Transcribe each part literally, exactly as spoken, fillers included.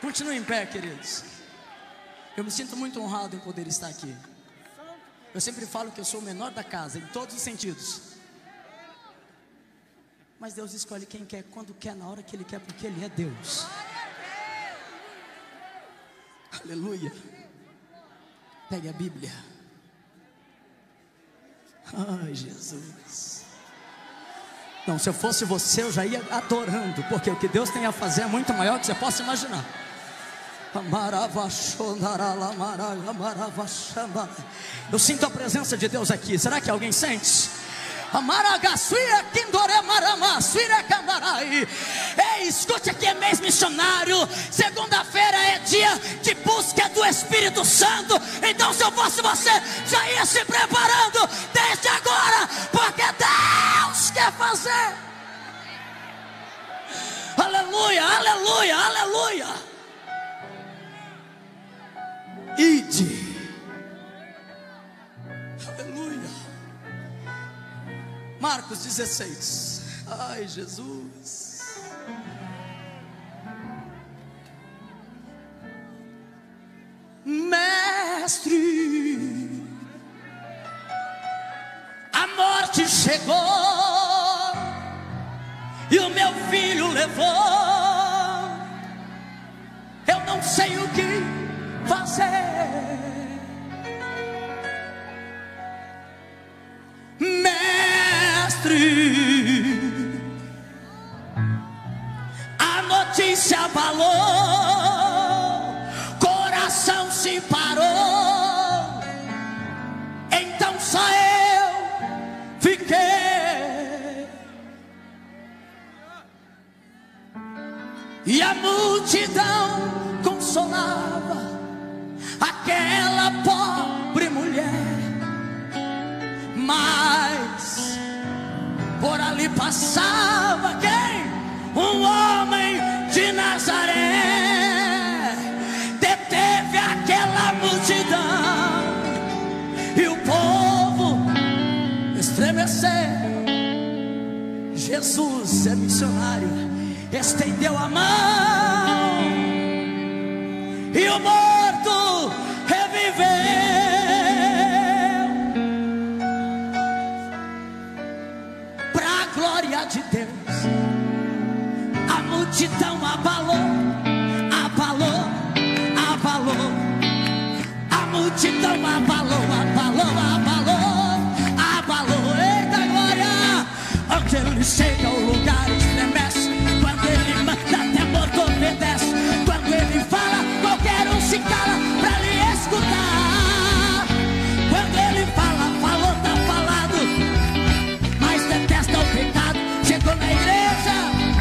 Continue em pé, queridos. Eu me sinto muito honrado em poder estar aqui. Eu sempre falo que eu sou o menor da casa, em todos os sentidos. Mas Deus escolhe quem quer, quando quer, na hora que Ele quer, porque Ele é Deus. Aleluia. Pegue a Bíblia. Ai, Jesus. Não, se eu fosse você, eu já ia adorando, porque o que Deus tem a fazer é muito maior do que você possa imaginar. Eu sinto a presença de Deus aqui. Será que alguém sente? Ei, escute aqui, é mês missionário. Segunda-feira é dia de busca do Espírito Santo. Então, se eu fosse você, já ia se preparando desde agora, porque Deus quer fazer. Aleluia, aleluia, aleluia. Ide. Aleluia. Marcos dezesseis. Ai, Jesus. Mestre, a morte chegou e o meu filho levou. Eu não sei o que fazer. Mestre, a notícia abalou, coração se parou, então só eu fiquei, e a multidão consolava aquela pobre mulher, mas por ali passava quem? Um homem de Nazaré. Deteve aquela multidão e o povo estremeceu. Jesus é missionário, estendeu a mão e o morto reviveu. Pra glória de Deus, a multidão abalou, abalou, abalou. A multidão abalou, abalou, abalou, abalou. Eita glória! Onde ele chega, o lugar estremece. Quando ele manda, até morto obedece. Quando ele fala, qualquer um se cala pra lhe escutar. Quando ele fala, falou, tá falado, mas detesta o pecado. Chegou na igreja.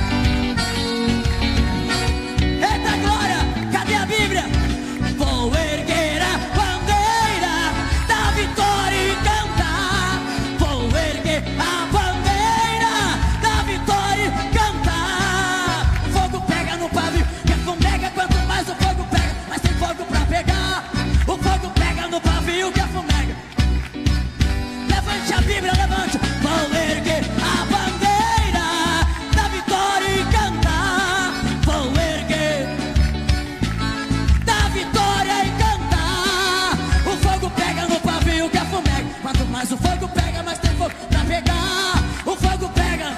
Eita glória, cadê a Bíblia? Vou erguer a bandeira da vitória e cantar. Vou erguer a bandeira da vitória e cantar. O fogo pega no pavio, que fumega. Quanto mais o fogo pega, mais tem fogo pra pegar. O fogo pega no pavio, que fumega. Levante a Bíblia, levante. Vou erguer a bandeira da vitória e cantar. Vou erguer da vitória e cantar. O fogo pega no pavio, que fumega. Quanto mais o fogo pega, mais tem fogo pra pegar. O fogo pega.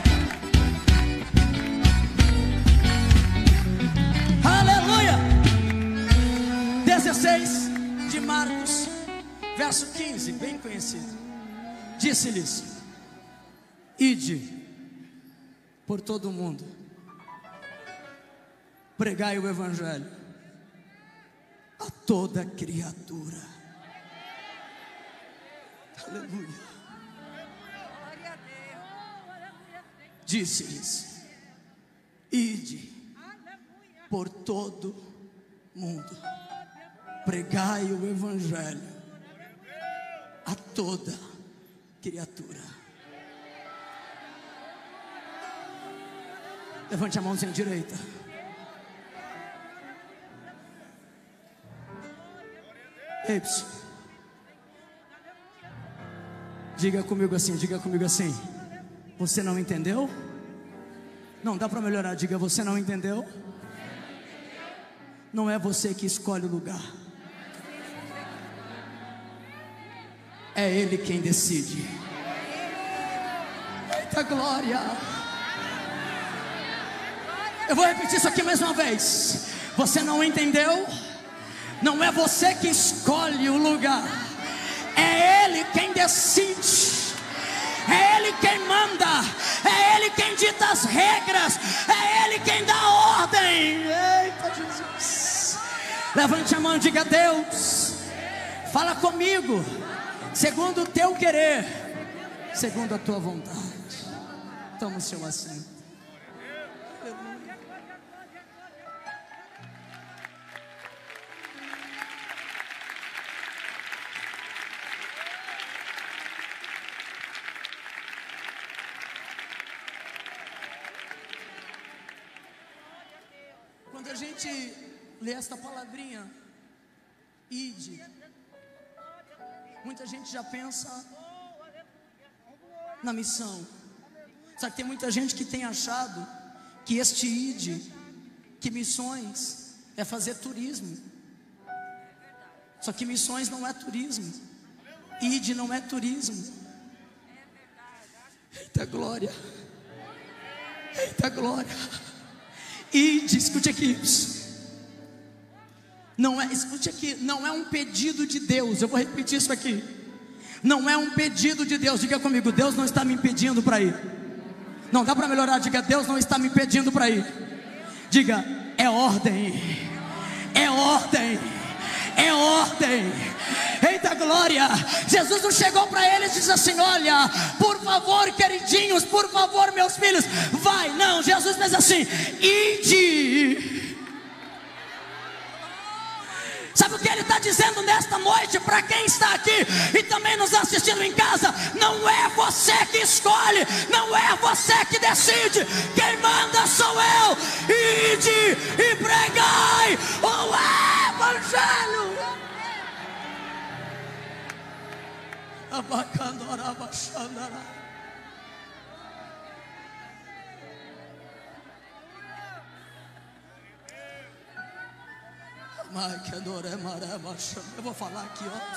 Aleluia. dezesseis de Marcos, verso quinze, bem conhecido. Disse-lhes: ide por todo o mundo, pregai o evangelho a toda criatura. Aleluia. Disse-lhes: ide por todo mundo, pregai o evangelho a toda criatura. Levante a mãozinha direita. Ei, psiu. Diga comigo assim, diga comigo assim. Você não entendeu? Não, dá para melhorar. Diga, você não entendeu? Não é você que escolhe o lugar, é Ele quem decide. Eita glória! Eu vou repetir isso aqui mais uma vez. Você não entendeu? Não é você que escolhe o lugar, é Ele quem decide. É Ele quem manda, é Ele quem dita as regras, é Ele quem dá ordem. Eita Jesus! Levante a mão e diga: Deus, fala comigo, segundo o teu querer, segundo a tua vontade. Toma o seu assento. Quando a gente lê esta palavrinha, ide, muita gente já pensa na missão. Só que tem muita gente que tem achado que este ide, que missões é fazer turismo. Só que missões não é turismo, ide não é turismo. Eita glória, eita glória. Ide, escute aqui, não é, escute aqui, não é um pedido de Deus. Eu vou repetir isso aqui. Não é um pedido de Deus. Diga comigo: Deus não está me impedindo para ir. Não dá para melhorar. Diga: Deus não está me impedindo para ir. Diga: é ordem, é ordem, é ordem. Eita glória! Jesus não chegou para eles e disse assim: olha, por favor, queridinhos, por favor, meus filhos, vai. Não, Jesus fez assim: ide. Sabe o que Ele está dizendo nesta noite para quem está aqui e também nos assistindo em casa? Não é você que escolhe, não é você que decide, quem manda sou eu. Ide e pregai o Evangelho. Eu vou falar aqui, ó.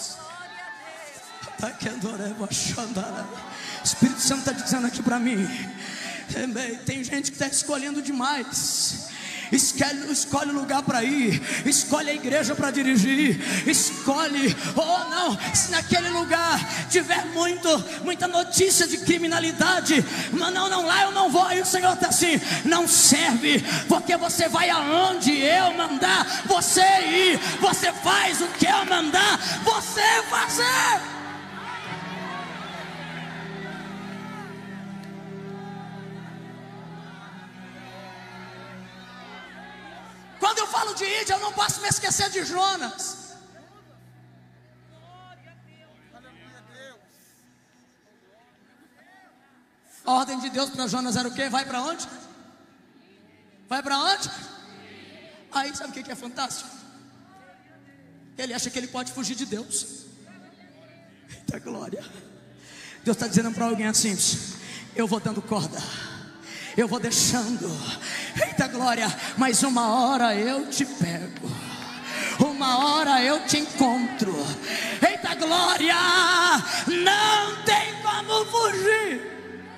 O Espírito Santo está dizendo aqui para mim: tem gente que está escolhendo demais. Escolhe, escolhe o lugar para ir, escolhe a igreja para dirigir, escolhe, oh não, se naquele lugar tiver muito, muita notícia de criminalidade, não, não, não, lá eu não vou. Aí o Senhor está assim: não serve, porque você vai aonde eu mandar você ir, você faz o que eu mandar você fazer. Quando eu falo de ide, eu não posso me esquecer de Jonas. A ordem de Deus para Jonas era o quê? Vai para onde? Vai para onde? Aí sabe o que é fantástico? Ele acha que ele pode fugir de Deus. Eita glória. Deus está dizendo para alguém assim: eu vou dando corda, eu vou deixando. Eita glória. Mas uma hora eu te pego, uma hora eu te encontro. Eita glória. Não tem como fugir.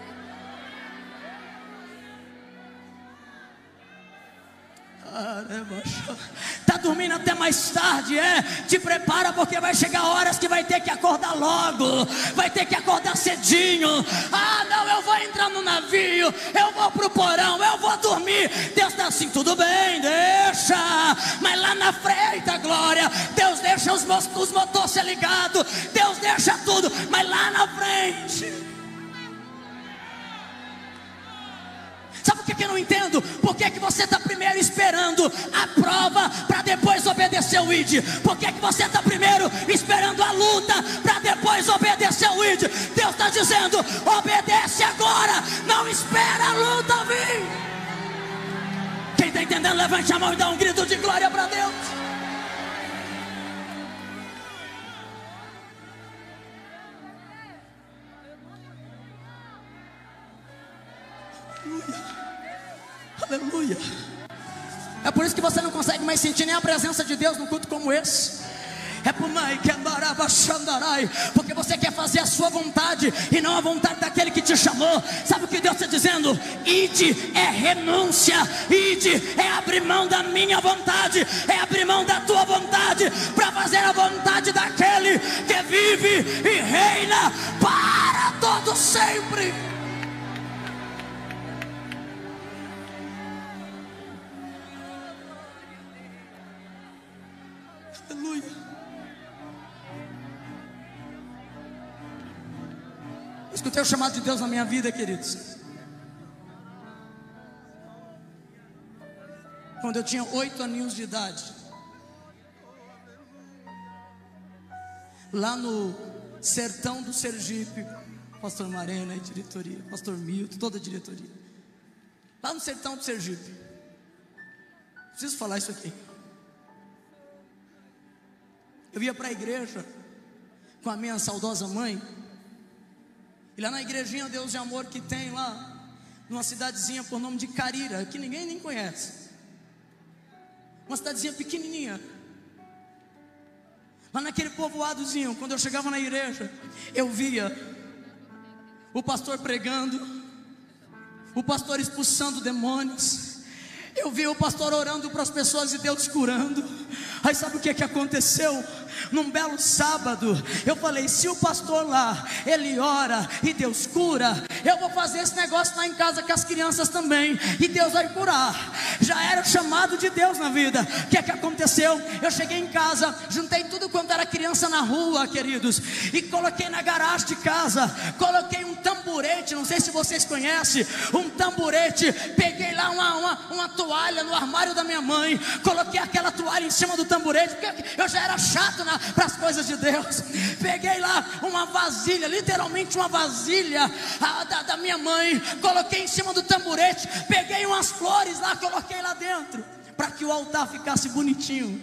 Está dormindo até mais tarde, é? Te prepara, porque vai chegar horas que vai ter que acordar logo, vai ter que acordar cedinho. Ah não, eu vou entrar no navio, eu vou pro porão, eu vou dormir. Deus está assim: tudo bem, deixa. Mas lá na frente, a glória, Deus deixa os, os motores ser ligados, Deus deixa tudo, mas lá na frente. Sabe por que, que eu não entendo? Por que, que você está primeiro esperando a prova para depois obedecer o ide? Por que, que você está primeiro esperando a luta para depois obedecer o ide? Deus está dizendo: obedece agora, não espera a luta vir. Quem está entendendo, levante a mão e dá um grito de glória para Deus. Aleluia. É por isso que você não consegue mais sentir nem a presença de Deus num culto como esse. É por mãe que porque você quer fazer a sua vontade e não a vontade daquele que te chamou. Sabe o que Deus está dizendo? Ide é renúncia, ide é abrir mão da minha vontade, é abrir mão da tua vontade para fazer a vontade daquele que vive e reina para todo sempre. Aleluia. Escutei o chamado de Deus na minha vida, queridos. Quando eu tinha oito aninhos de idade, lá no sertão do Sergipe, pastor Marena e diretoria, pastor Milton, toda a diretoria, lá no sertão do Sergipe, preciso falar isso aqui. Eu ia para a igreja com a minha saudosa mãe. E lá na igrejinha Deus de Amor que tem lá, numa cidadezinha por nome de Carira, que ninguém nem conhece, uma cidadezinha pequenininha. Lá naquele povoadozinho, quando eu chegava na igreja, eu via o pastor pregando, o pastor expulsando demônios, eu via o pastor orando para as pessoas e Deus curando. Aí sabe o que, que aconteceu? Num belo sábado, eu falei, se o pastor lá, ele ora e Deus cura, eu vou fazer esse negócio lá em casa com as crianças também, e Deus vai curar. Já era chamado de Deus na vida. O que é que aconteceu? Eu cheguei em casa, juntei tudo quanto era criança na rua, queridos, e coloquei na garagem de casa, coloquei um tamborete, não sei se vocês conhecem, um tamborete, peguei lá uma, uma, uma toalha no armário da minha mãe, coloquei aquela toalha em cima do tamborete, porque eu já era chato para as coisas de Deus. Peguei lá uma vasilha, literalmente uma vasilha a, da, da minha mãe, coloquei em cima do tamborete, peguei umas flores lá, coloquei lá dentro, para que o altar ficasse bonitinho.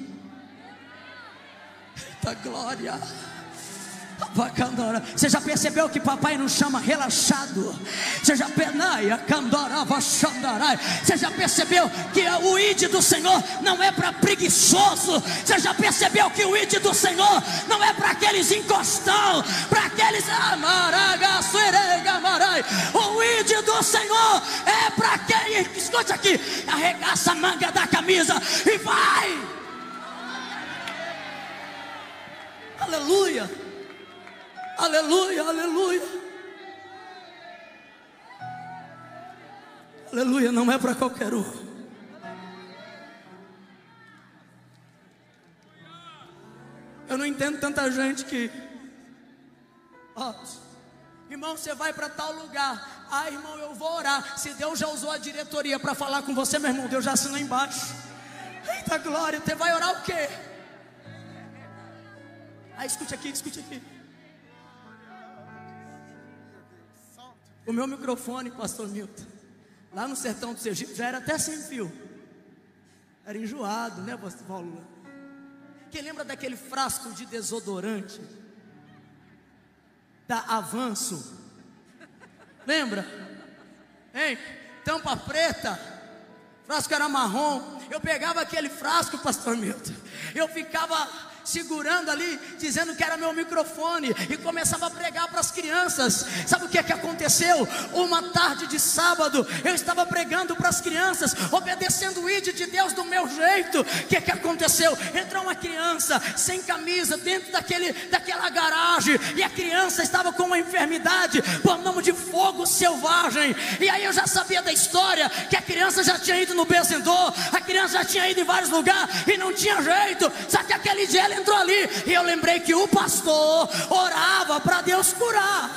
Eita glória. Você já percebeu que papai não chama relaxado? Você já, Você já percebeu que o ide do Senhor não é para preguiçoso? Você já percebeu que o ide do Senhor não é para aqueles encostão, para aqueles o ide do Senhor é para quem, escute aqui, arregaça a manga da camisa e vai. Aleluia. Aleluia, aleluia. Aleluia, não é para qualquer um. Eu não entendo tanta gente que, ó, irmão, você vai para tal lugar. Ah, irmão, eu vou orar. Se Deus já usou a diretoria para falar com você, meu irmão, Deus já assinou embaixo. Eita glória, você vai orar o quê? Ah, escute aqui, escute aqui. O meu microfone, pastor Milton, lá no sertão do Sergipe, já era até sem fio. Era enjoado, né, pastor Paulo? Quem lembra daquele frasco de desodorante da Avanço? Lembra? Hein? Tampa preta, frasco era marrom. Eu pegava aquele frasco, pastor Milton, eu ficava segurando ali, dizendo que era meu microfone, e começava a pregar para as crianças. Sabe o que é que aconteceu? Uma tarde de sábado, eu estava pregando para as crianças, obedecendo o ide de Deus do meu jeito. O que é que aconteceu? Entrou uma criança sem camisa dentro daquele, daquela garagem, e a criança estava com uma enfermidade por nome de fogo selvagem. E aí eu já sabia da história, que a criança já tinha ido no benzedor, a criança já tinha ido em vários lugares e não tinha jeito. Só que aquele dia ela entrou ali, e eu lembrei que o pastor orava para Deus curar.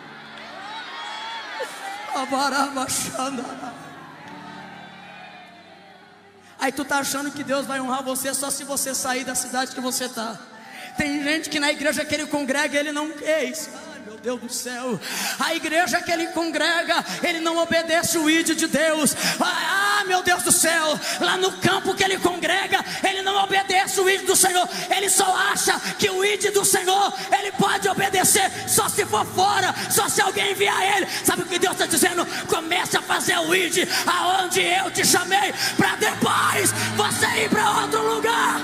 Aí tu tá achando que Deus vai honrar você só se você sair da cidade que você tá. Tem gente que na igreja que ele congrega, ele não quer isso. Meu Deus do céu, a igreja que ele congrega, ele não obedece o ide de Deus. Ah, meu Deus do céu, lá no campo que ele congrega, ele não obedece o ide do Senhor. Ele só acha que o ide do Senhor ele pode obedecer só se for fora, só se alguém enviar ele. Sabe o que Deus está dizendo? Comece a fazer o ide aonde eu te chamei, para depois ir para outro lugar.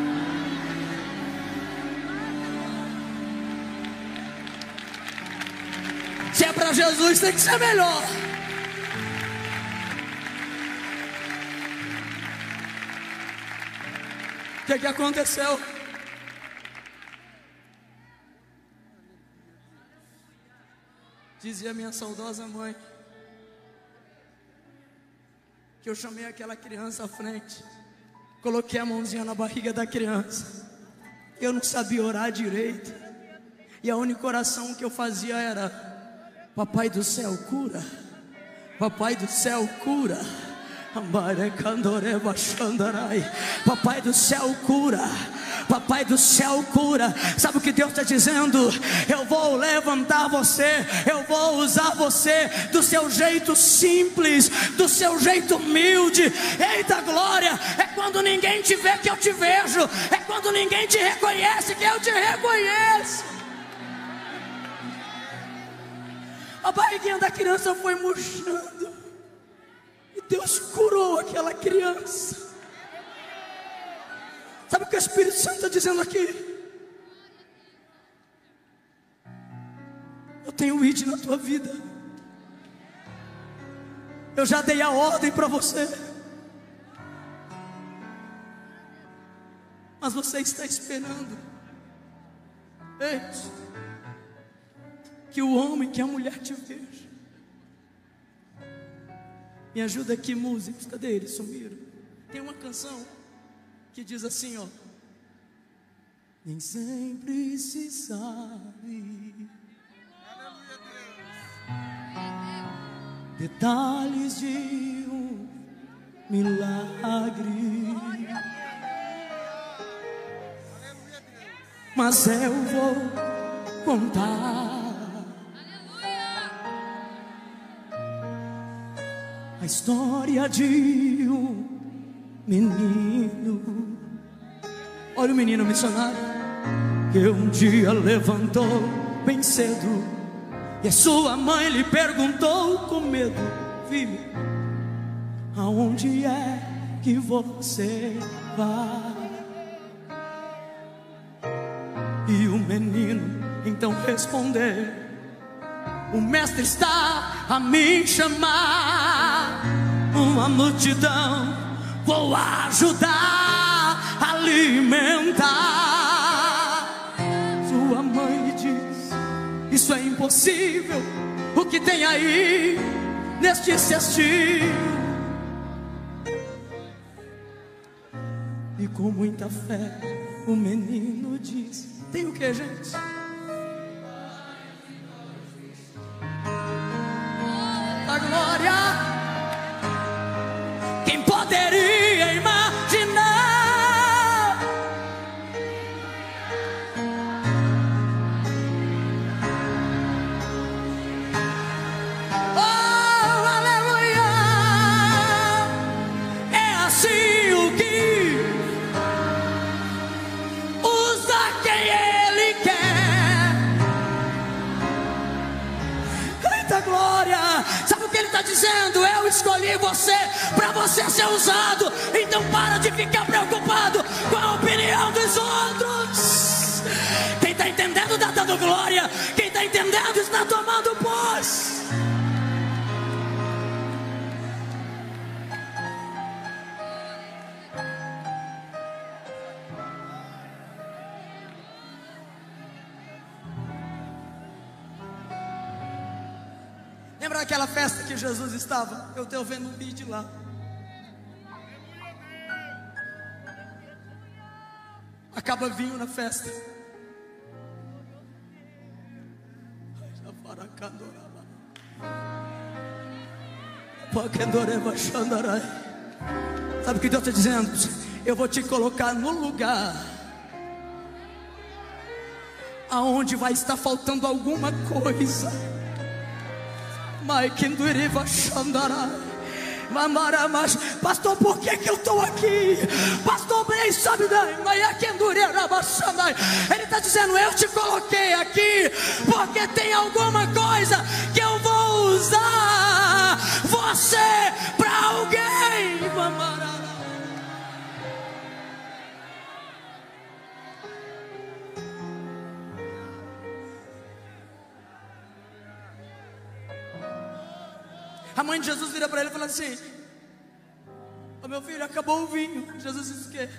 Se é para Jesus, tem que ser melhor. O que, que aconteceu? Dizia minha saudosa mãe que eu chamei aquela criança à frente, coloquei a mãozinha na barriga da criança. Eu não sabia orar direito, e a única oração que eu fazia era: Papai do céu, cura. Papai do céu, cura. Papai do céu, cura. Papai do céu, cura. Sabe o que Deus está dizendo? Eu vou levantar você, eu vou usar você do seu jeito simples, do seu jeito humilde. Eita glória! É quando ninguém te vê que eu te vejo, é quando ninguém te reconhece que eu te reconheço. A barriguinha da criança foi murchando, e Deus curou aquela criança. Sabe o que o Espírito Santo está dizendo aqui? Eu tenho I D na tua vida. Eu já dei a ordem para você, mas você está esperando. Ei, que o homem, que a mulher te veja. Me ajuda aqui, músicos. Cadê eles? Sumiram. Tem uma canção que diz assim, ó: nem sempre se sabe detalhes de um milagre, mas eu vou contar a história de um menino. Olha o menino missionário que um dia levantou bem cedo, e a sua mãe lhe perguntou com medo: filho, aonde é que você vai? E o menino então respondeu: o mestre está a me chamar, uma multidão vou ajudar a alimentar. Sua mãe lhe diz: isso é impossível, o que tem aí neste cestinho? E com muita fé o menino diz: tem o que, gente? A glória. Quem poderia imaginar? Oh, aleluia! É assim o que usa quem Ele quer. Eita glória! Sabe o que Ele está dizendo? Eu escolhi você para você ser usado. Então para de ficar preocupado com a opinião dos outros. Quem está entendendo está dando glória. Quem está entendendo está tomando posse. Lembra aquela festa que Jesus estava? Eu estou vendo um vídeo lá. Acaba vinho na festa. Sabe o que Deus está dizendo? Eu vou te colocar no lugar aonde vai estar faltando alguma coisa. Mas, pastor, por que que eu estou aqui? Pastor, bem, sabe, ele está dizendo: eu te coloquei aqui porque tem alguma coisa que eu vou usar você para alguém. A mãe de Jesus vira para ele e fala assim: ô meu filho, acabou o vinho. Jesus diz o quê?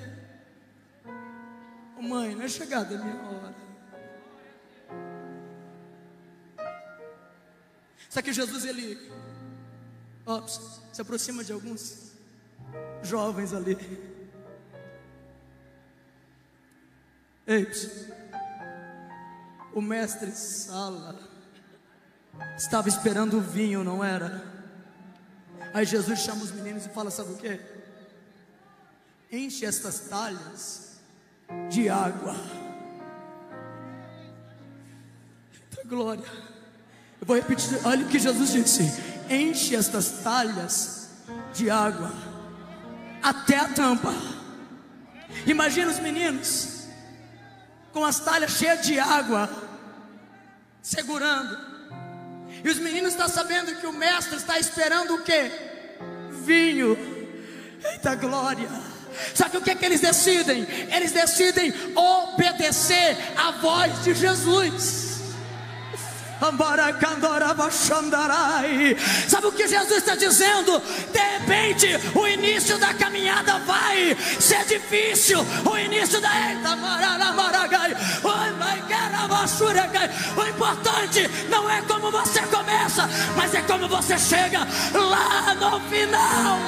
Ô mãe, não é chegada a minha hora. Só que Jesus, ele ó, se aproxima de alguns jovens ali. Ei, o mestre Sala estava esperando o vinho, não era? Aí Jesus chama os meninos e fala: sabe o que? Enche estas talhas de água. Eita glória. Eu vou repetir, olha o que Jesus disse: enche estas talhas de água até a tampa. Imagina os meninos com as talhas cheias de água, segurando. E os meninos estão sabendo que o mestre está esperando o quê? Vinho. Eita glória. Só que o que é que eles decidem? Eles decidem obedecer à voz de Jesus. Sabe o que Jesus está dizendo? De repente o início da caminhada vai ser difícil. O início da O importante não é como você começa, mas é como você chega lá no final.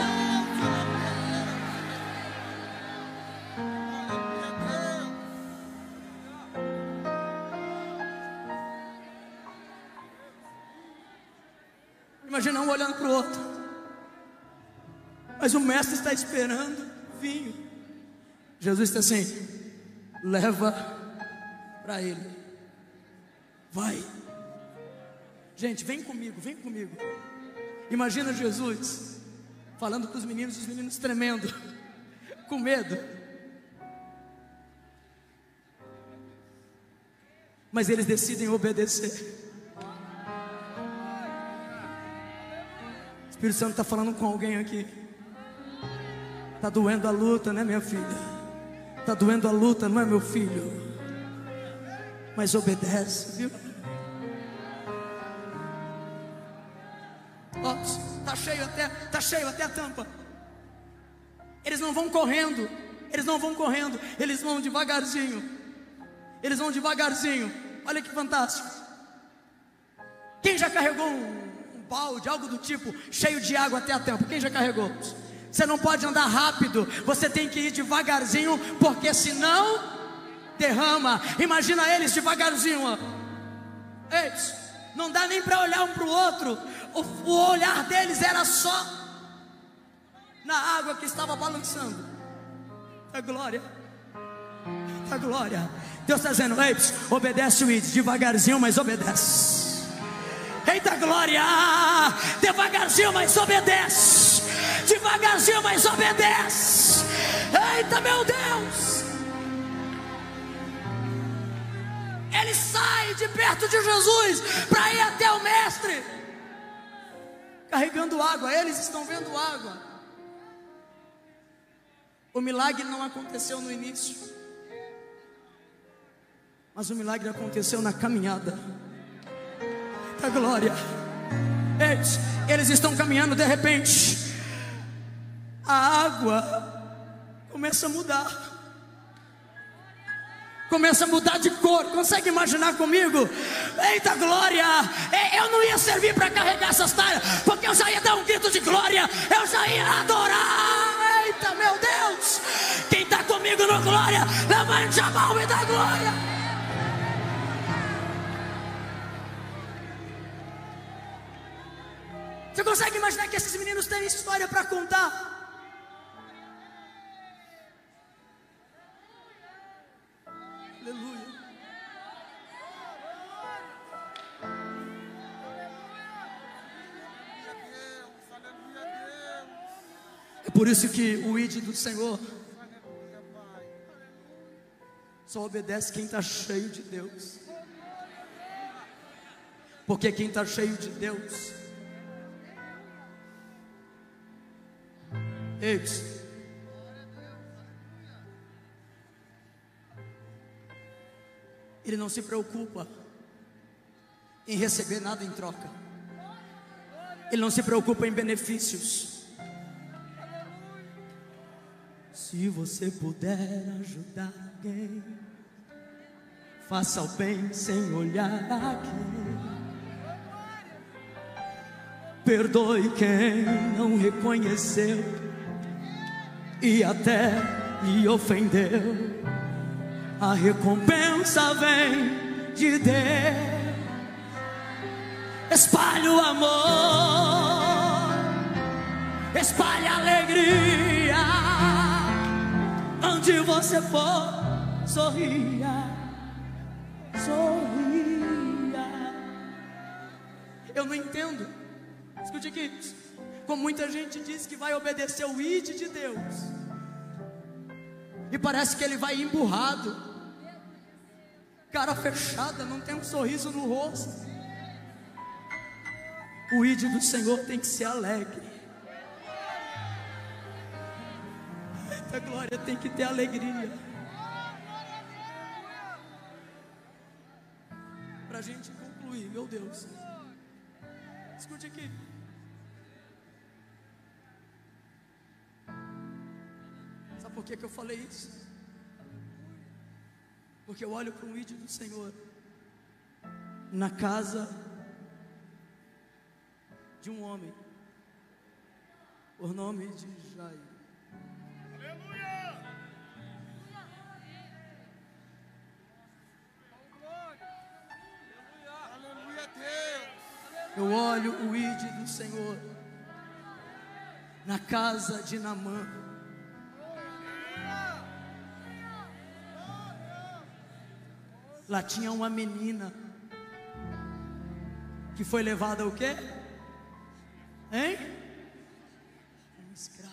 Imagina um olhando para o outro, mas o mestre está esperando vinho. Jesus está assim: leva para ele, vai. Gente, vem comigo, vem comigo. Imagina Jesus falando para os meninos, os meninos tremendo, com medo. Mas eles decidem obedecer. O Espírito Santo está falando com alguém aqui. Está doendo a luta, né, minha filha? Está doendo a luta, não é, meu filho? Mas obedece, viu? Ó, tá cheio até, tá cheio até a tampa. Eles não vão correndo, eles não vão correndo, eles vão devagarzinho. Eles vão devagarzinho. Olha que fantástico. Quem já carregou um balde, algo do tipo, cheio de água até a tampa? Quem já carregou? Você não pode andar rápido, você tem que ir devagarzinho, porque senão derrama. Imagina eles devagarzinho, ó. Eles, não dá nem para olhar um para o outro. O, o olhar deles era só na água que estava balançando. A glória, a glória. Deus está dizendo: ei, obedece o id, devagarzinho, mas obedece. Eita glória, devagarzinho, mas obedece. Devagarzinho, mas obedece. Eita meu Deus. Ele sai de perto de Jesus para ir até o mestre, carregando água. Eles estão vendo água. O milagre não aconteceu no início, mas o milagre aconteceu na caminhada. A glória. Eles, eles estão caminhando, de repente a água começa a mudar. Começa a mudar de cor. Consegue imaginar comigo? Eita glória. Eu não ia servir para carregar essas talhas, porque eu já ia dar um grito de glória, eu já ia adorar. Eita meu Deus. Quem está comigo no glória, levante a mão e dá glória. Você consegue imaginar que esses meninos têm história para contar? Aleluia. É por isso que o id do Senhor só obedece quem está cheio de Deus. Porque quem está cheio de Deus, eles, ele não se preocupa em receber nada em troca. Ele não se preocupa em benefícios. Se você puder ajudar alguém, faça o bem sem olhar a quem. Perdoe quem não reconheceu e até lhe ofendeu. A recompensa vem de Deus. Espalhe o amor, espalhe a alegria. Onde você for, sorria, sorria. Eu não entendo, escute aqui, como muita gente diz que vai obedecer o I D de Deus, e parece que ele vai emburrado, cara fechada, não tem um sorriso no rosto. O I D do Senhor tem que ser alegre. Eita glória, tem que ter alegria. Para a gente concluir, meu Deus, escute aqui. Sabe por que que eu falei isso? Porque eu olho para o I D do Senhor na casa de um homem por nome de Jair. Aleluia! Aleluia, Deus! Eu olho o I D do Senhor na casa de Naamã. Lá tinha uma menina que foi levada ao quê? Hein? Um escravo.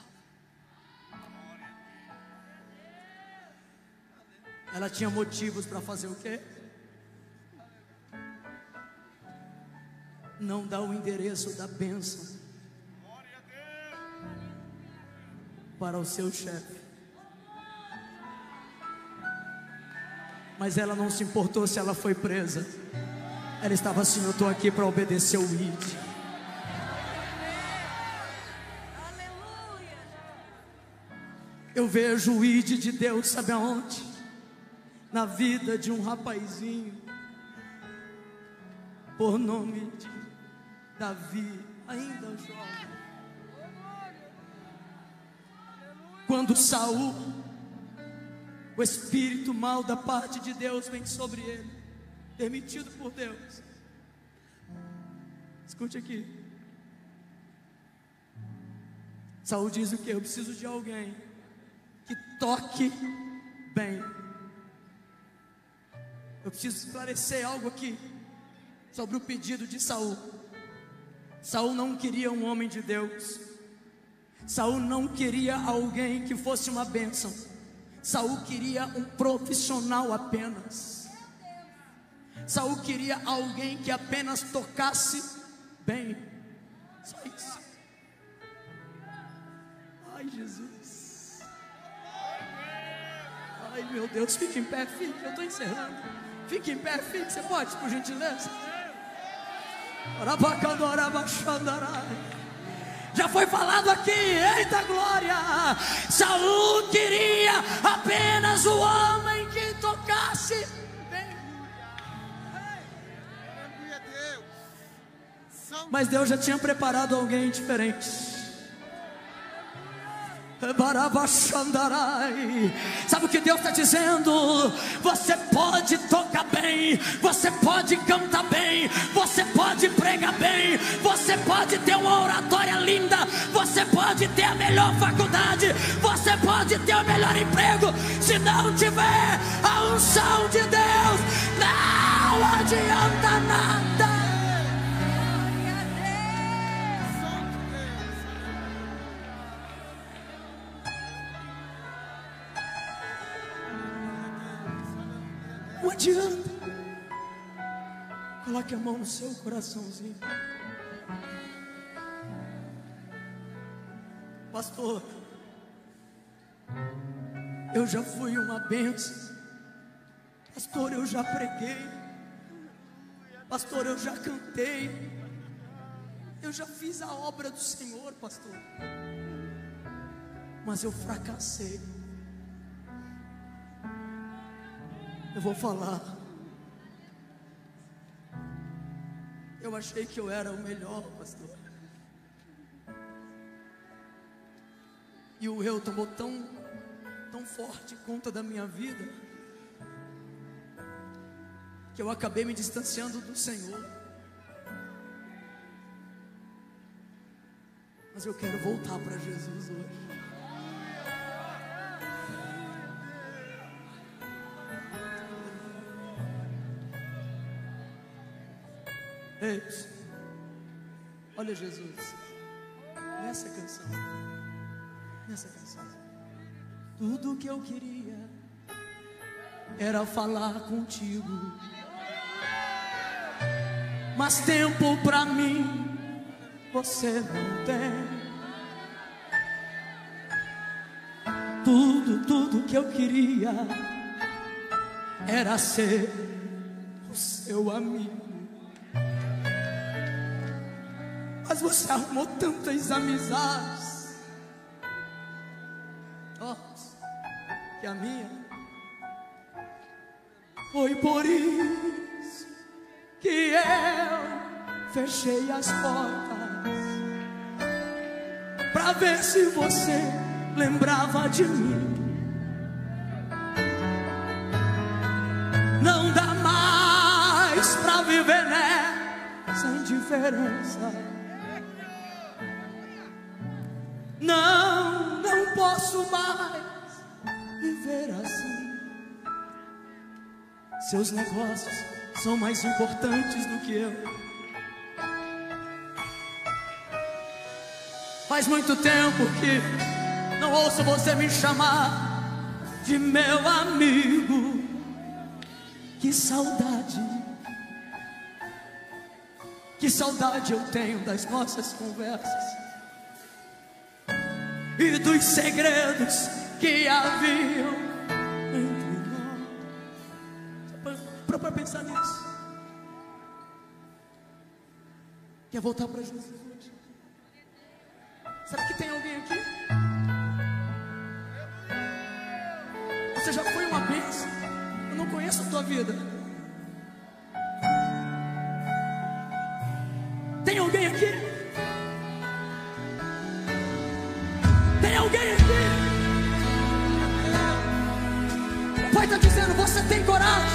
Ela tinha motivos para fazer o quê? Não dar o endereço da bênção para o seu chefe. Mas ela não se importou se ela foi presa. Ela estava assim: eu estou aqui para obedecer o I D. Eu vejo o I D de Deus, sabe aonde? Na vida de um rapazinho por nome de Davi, ainda jovem. Quando Saul, o espírito mal da parte de Deus vem sobre ele, permitido por Deus. Escute aqui. Saul diz o que? Eu preciso de alguém que toque bem. Eu preciso esclarecer algo aqui sobre o pedido de Saul. Saul não queria um homem de Deus. Saul não queria alguém que fosse uma bênção. Saul queria um profissional apenas. Saul queria alguém que apenas tocasse bem. Só isso. Ai, Jesus. Ai, meu Deus, fique em pé, filho, eu estou encerrando. Fique em pé, filho, você pode, por gentileza? Já foi falado aqui, eita glória. Saul queria apenas o homem que tocasse bem. Mas Deus já tinha preparado alguém diferente. Sabe o que Deus está dizendo? Você pode tocar bem, você pode cantar bem, você pode pregar bem, você pode ter uma oratória linda, você pode ter a melhor faculdade, você pode ter o melhor emprego. Se não tiver a unção de Deus, não adianta nada. Não adianta. Coloque a mão no seu coraçãozinho. Pastor, eu já fui uma bênção. Pastor, eu já preguei. Pastor, eu já cantei. Eu já fiz a obra do Senhor, pastor, mas eu fracassei. Eu vou falar. Eu achei que eu era o melhor, pastor. E o eu tomou tão, tão forte conta da minha vida, que eu acabei me distanciando do Senhor. Mas eu quero voltar para Jesus hoje. Ei, olha Jesus, nessa canção, nessa canção, tudo que eu queria era falar contigo, mas tempo pra mim você não tem. Tudo, tudo que eu queria era ser o seu amigo, mas você arrumou tantas amizades, oh, que a minha foi por isso que eu fechei as portas, pra ver se você lembrava de mim. Não dá mais pra viver nessa indiferença. Não, não posso mais viver assim. Seus negócios são mais importantes do que eu. Faz muito tempo que não ouço você me chamar de meu amigo. Que saudade, que saudade eu tenho das nossas conversas e dos segredos que haviam entre nós. Para para pensar nisso. Quer voltar para Jesus hoje? Será que tem alguém aqui? Você já foi uma bênção? Eu não conheço a tua vida. Tem alguém aqui? Tem alguém aqui? O Pai está dizendo: você tem coragem?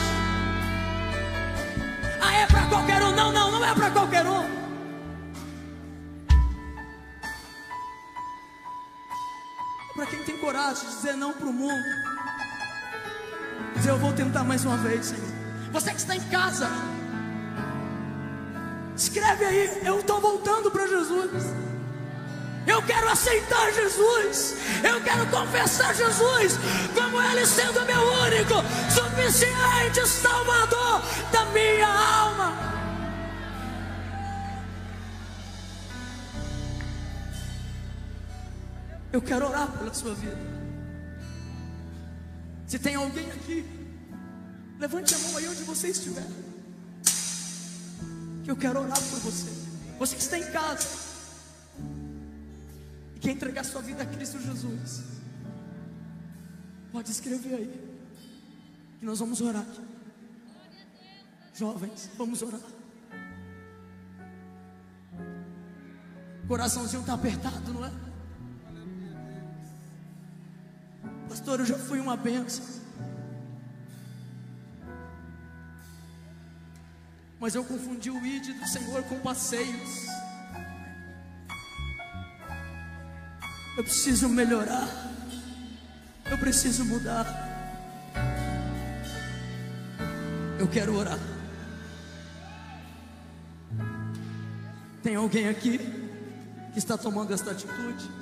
Ah, é para qualquer um? Não, não, não é para qualquer um. Para quem tem coragem de dizer não para o mundo, dizer: eu vou tentar mais uma vez, Senhor. Você que está em casa, escreve aí: eu estou voltando para Jesus. Eu quero aceitar Jesus. Eu quero confessar Jesus como Ele sendo meu único, suficiente Salvador da minha alma. Eu quero orar pela sua vida. Se tem alguém aqui, levante a mão aí onde você estiver, que eu quero orar por você. Você que está em casa e quer entregar sua vida a Cristo Jesus, pode escrever aí, que nós vamos orar. Jovens, vamos orar. O coraçãozinho está apertado, não é? Pastor, eu já fui uma bênção, mas eu confundi o I D do Senhor com passeios. Eu preciso melhorar. Eu preciso mudar. Eu quero orar. Tem alguém aqui que está tomando esta atitude?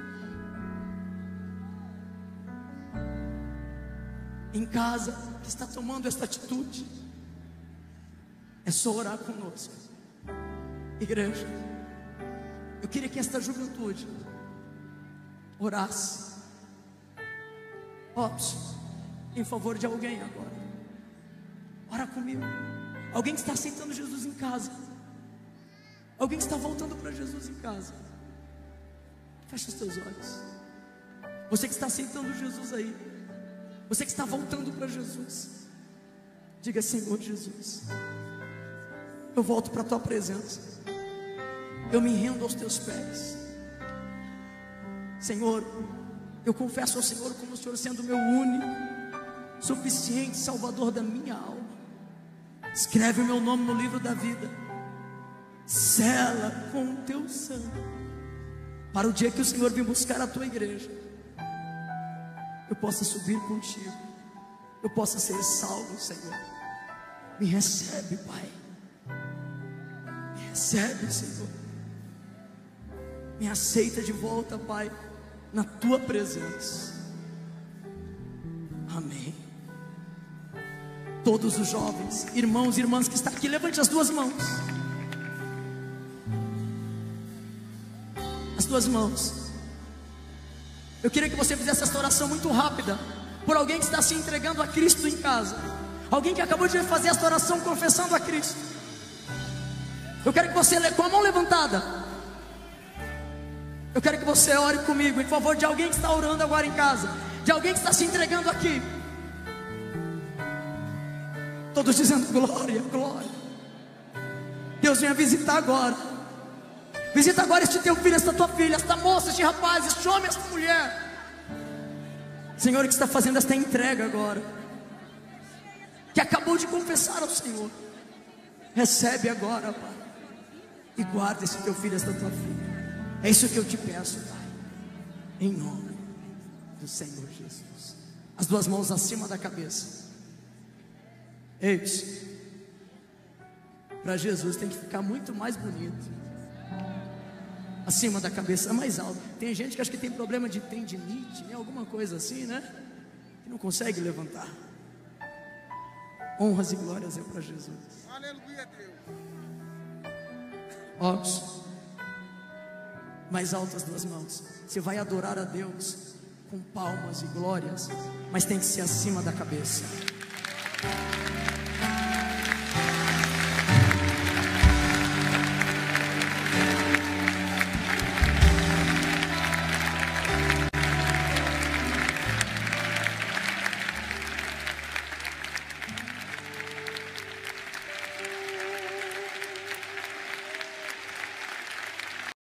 Em casa, que está tomando esta atitude? É só orar conosco. Igreja, eu queria que esta juventude orasse, óbvio, em favor de alguém agora. Ora comigo. Alguém que está aceitando Jesus em casa. Alguém que está voltando para Jesus em casa, fecha os teus olhos. Você que está aceitando Jesus aí, você que está voltando para Jesus, diga: Senhor Jesus, eu volto para a tua presença, eu me rendo aos teus pés. Senhor, eu confesso ao Senhor como o Senhor sendo o meu único, suficiente Salvador da minha alma. Escreve o meu nome no livro da vida, sela com o teu sangue, para o dia que o Senhor vir buscar a tua igreja, eu possa subir contigo, eu possa ser salvo, Senhor. Me recebe, Pai, me recebe, Senhor, me aceita de volta, Pai, na tua presença. Amém. Todos os jovens, irmãos e irmãs que estão aqui, levante as duas mãos, as duas mãos. Eu queria que você fizesse essa oração muito rápida, por alguém que está se entregando a Cristo em casa, alguém que acabou de fazer essa oração confessando a Cristo. Eu quero que você, com a mão levantada, eu quero que você ore comigo em favor de alguém que está orando agora em casa, de alguém que está se entregando aqui. Todos dizendo: glória, glória. Deus venha visitar agora. Visita agora este teu filho, esta tua filha, esta moça, este rapaz, este homem, esta mulher. Senhor, que está fazendo esta entrega agora, que acabou de confessar ao Senhor, recebe agora, Pai, e guarda esse teu filho, esta tua filha. É isso que eu te peço, Pai, em nome do Senhor Jesus. As duas mãos acima da cabeça. Eis, para Jesus tem que ficar muito mais bonito, acima da cabeça, mais alto. Tem gente que acha que tem problema de tendinite, né? Alguma coisa assim, né? Que não consegue levantar. Honras e glórias é para Jesus. Aleluia, Deus. Óbvio. Mais altas duas mãos. Você vai adorar a Deus com palmas e glórias, mas tem que ser acima da cabeça.